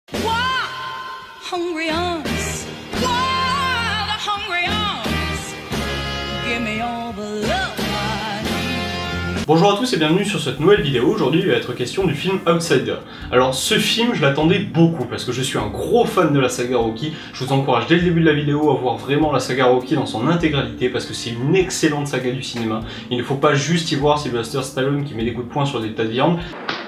Hungry arms, wild, hungry arms, give me all the love I need. Bonjour à tous et bienvenue sur cette nouvelle vidéo. Aujourd'hui il va être question du film Outsider. Alors ce film je l'attendais beaucoup parce que je suis un gros fan de la saga Rocky. Je vous encourage dès le début de la vidéo à voir vraiment la saga Rocky dans son intégralité parce que c'est une excellente saga du cinéma. Il ne faut pas juste y voir Sylvester Stallone qui met des coups de poing sur des tas de viande.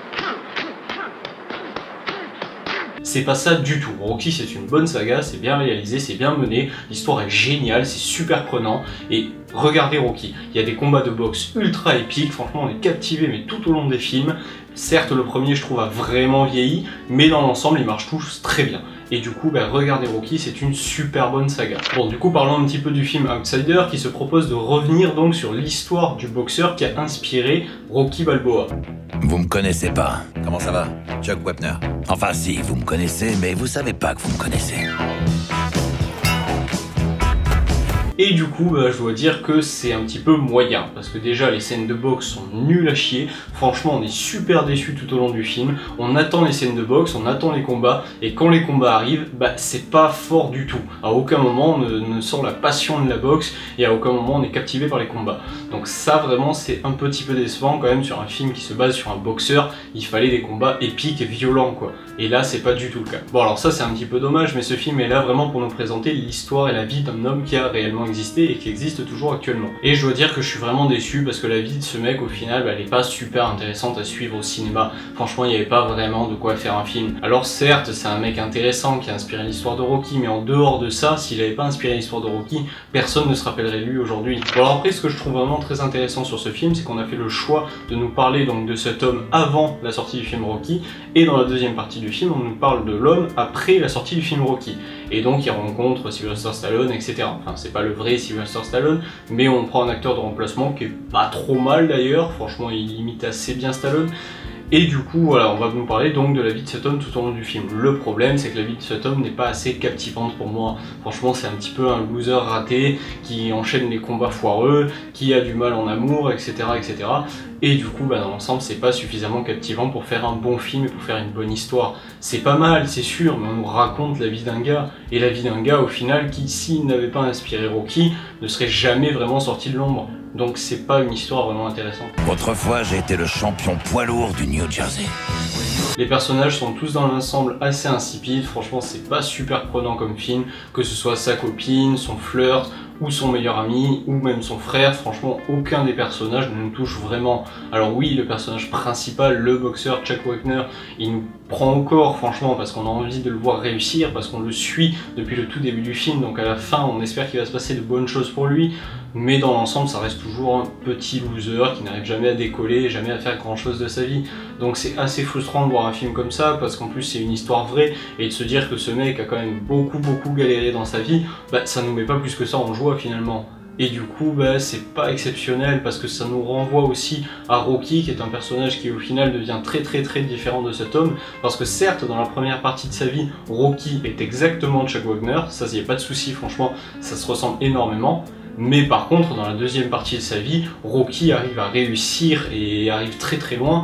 C'est pas ça du tout. Rocky c'est une bonne saga, c'est bien réalisé, c'est bien mené, l'histoire est géniale, c'est super prenant et regardez Rocky. Il y a des combats de boxe ultra épiques, franchement on est captivé mais tout au long des films. Certes le premier je trouve a vraiment vieilli, mais dans l'ensemble ils marchent tous très bien. Et du coup, regardez Rocky, c'est une super bonne saga. Bon, du coup, parlons un petit peu du film Outsider qui se propose de revenir donc sur l'histoire du boxeur qui a inspiré Rocky Balboa. Vous me connaissez pas. Comment ça va, Chuck Wepner? Enfin si, vous me connaissez, mais vous savez pas que vous me connaissez. Et du coup, je dois dire que c'est un petit peu moyen, parce que déjà les scènes de boxe sont nulles à chier, franchement on est super déçus tout au long du film, on attend les scènes de boxe, on attend les combats, et quand les combats arrivent, c'est pas fort du tout. À aucun moment on ne sent la passion de la boxe, et à aucun moment on est captivé par les combats. Donc ça vraiment c'est un petit peu décevant quand même sur un film qui se base sur un boxeur, il fallait des combats épiques et violents quoi. Et là c'est pas du tout le cas. Bon alors ça c'est un petit peu dommage, mais ce film est là vraiment pour nous présenter l'histoire et la vie d'un homme qui a réellement existé et qui existe toujours actuellement. Et je dois dire que je suis vraiment déçu parce que la vie de ce mec au final elle est pas super intéressante à suivre au cinéma. Franchement il n'y avait pas vraiment de quoi faire un film. Alors certes c'est un mec intéressant qui a inspiré l'histoire de Rocky, mais en dehors de ça, s'il n'avait pas inspiré l'histoire de Rocky, personne ne se rappellerait de lui aujourd'hui. Bon alors après ce que je trouve vraiment très intéressant sur ce film, c'est qu'on a fait le choix de nous parler donc de cet homme avant la sortie du film Rocky, et dans la deuxième partie du film on nous parle de l'homme après la sortie du film Rocky. Et donc il rencontre Sylvester Stallone, etc. Enfin c'est pas le vrai Sylvester Stallone, mais on prend un acteur de remplacement qui est pas trop mal d'ailleurs, franchement il imite assez bien Stallone. Et du coup voilà, on va nous parler donc de la vie de cet homme tout au long du film. Le problème c'est que la vie de cet homme n'est pas assez captivante pour moi. Franchement c'est un petit peu un loser raté qui enchaîne les combats foireux, qui a du mal en amour, etc. etc. Et du coup dans l'ensemble c'est pas suffisamment captivant pour faire un bon film et pour faire une bonne histoire. C'est pas mal c'est sûr, mais on nous raconte la vie d'un gars, et la vie d'un gars au final qui s'il n'avait pas inspiré Rocky ne serait jamais vraiment sorti de l'ombre. Donc c'est pas une histoire vraiment intéressante. Autrefois j'ai été le champion poids lourd du New Jersey. Les personnages sont tous dans l'ensemble assez insipides, franchement c'est pas super prenant comme film, que ce soit sa copine, son flirt, ou son meilleur ami, ou même son frère, franchement aucun des personnages ne nous touche vraiment. Alors oui, le personnage principal, le boxeur Chuck Wepner, il nous prend au corps franchement parce qu'on a envie de le voir réussir, parce qu'on le suit depuis le tout début du film, donc à la fin on espère qu'il va se passer de bonnes choses pour lui, mais dans l'ensemble ça reste toujours un petit loser qui n'arrive jamais à décoller, jamais à faire grand chose de sa vie. Donc c'est assez frustrant de voir un film comme ça, parce qu'en plus c'est une histoire vraie, et de se dire que ce mec a quand même beaucoup galéré dans sa vie, ça nous met pas plus que ça en joie finalement. Et du coup c'est pas exceptionnel parce que ça nous renvoie aussi à Rocky qui est un personnage qui au final devient très différent de cet homme, parce que certes dans la première partie de sa vie Rocky est exactement Chuck Wepner, ça y a pas de souci, franchement ça se ressemble énormément. Mais par contre, dans la deuxième partie de sa vie, Rocky arrive à réussir et arrive très loin.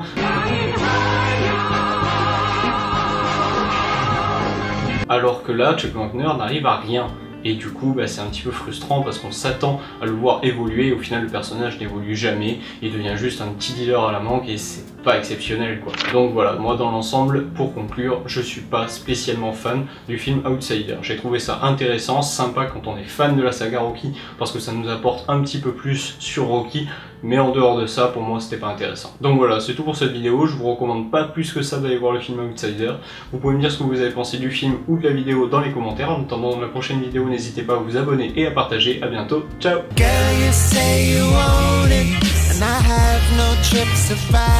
Alors que là, Chuck Wepner n'arrive à rien. Et du coup, c'est un petit peu frustrant parce qu'on s'attend à le voir évoluer et au final le personnage n'évolue jamais, il devient juste un petit dealer à la manque et c'est pas exceptionnel quoi. Donc voilà, moi dans l'ensemble, pour conclure, je suis pas spécialement fan du film Outsider. J'ai trouvé ça intéressant, sympa quand on est fan de la saga Rocky parce que ça nous apporte un petit peu plus sur Rocky, mais en dehors de ça, pour moi c'était pas intéressant. Donc voilà, c'est tout pour cette vidéo, je vous recommande pas plus que ça d'aller voir le film Outsider. Vous pouvez me dire ce que vous avez pensé du film ou de la vidéo dans les commentaires. En attendant la prochaine vidéo, n'hésitez pas à vous abonner et à partager. À bientôt, ciao.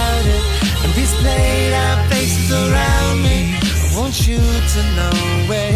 And these played out faces around me, I want you to know where